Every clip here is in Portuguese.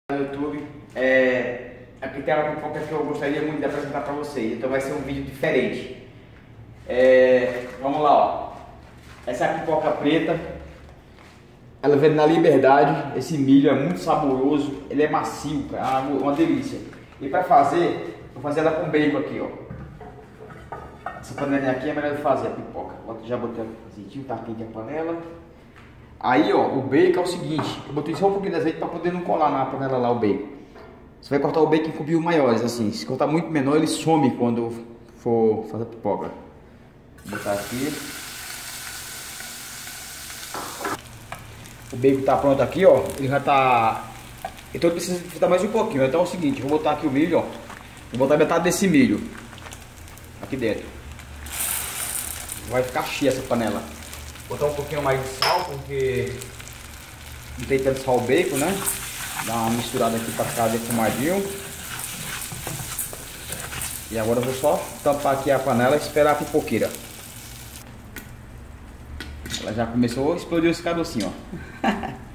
No YouTube, aqui tem uma pipoca que eu gostaria muito de apresentar para vocês, então vai ser um vídeo diferente. Vamos lá, ó. Essa é a pipoca preta, ela vem na Liberdade. Esse milho é muito saboroso, ele é macio, cara, uma delícia. E para fazer, vou fazer ela com bacon aqui, ó. Essa panelinha aqui é melhor de fazer a pipoca. Já botei o azeitinho, tá quente a panela. Aí, ó, o bacon é o seguinte, eu botei só um pouquinho de azeite para poder não colar na panela lá o bacon. Você vai cortar o bacon em cubinhos maiores, assim. Se cortar muito menor, ele some quando for fazer a pipoca. Vou botar aqui. O bacon tá pronto aqui, ó. Ele já tá... Então ele precisa fritar mais um pouquinho. Então é o seguinte, vou botar aqui o milho, ó. Vou botar metade desse milho aqui dentro. Vai ficar cheia essa panela. Vou botar um pouquinho mais de sal, porque não tem tanto sal o bacon, né? Dá uma misturada aqui para ficar defumadinho. E agora eu vou só tampar aqui a panela e esperar a pipoqueira. Ela já começou a explodir esse carocinho, ó.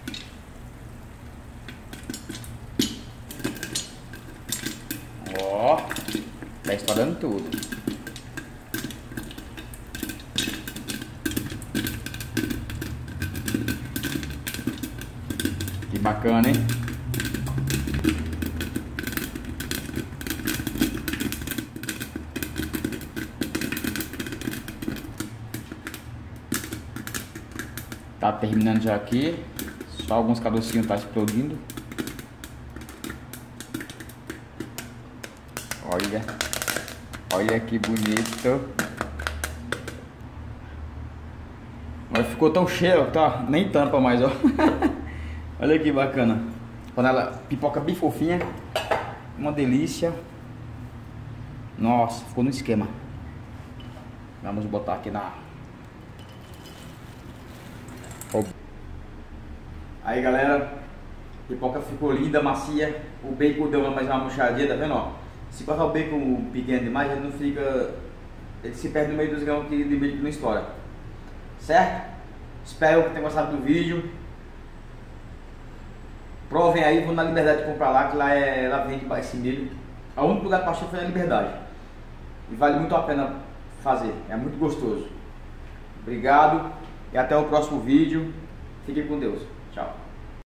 Ó, tá estourando tudo. Que bacana, hein? Tá terminando já aqui. Só alguns carocinhos tá explodindo. Olha. Olha que bonito. Mas ficou tão cheio, ó, tá? Nem tampa mais, ó. Olha que bacana. Panela, pipoca bem fofinha. Uma delícia. Nossa, ficou no esquema. Vamos botar aqui na... Aí, galera, a pipoca ficou linda, macia. O bacon deu mais uma murchadinha, tá vendo, ó? Se cortar o bacon pequeno demais, ele não fica... Ele se perde no meio dos grãos de milho que não estoura. Certo? Espero que tenham gostado do vídeo. Provem aí, vão na Liberdade comprar lá, que lá ela vende esse milho. O único lugar que eu achei foi na Liberdade. E vale muito a pena fazer, é muito gostoso. Obrigado e até o próximo vídeo. Fiquem com Deus.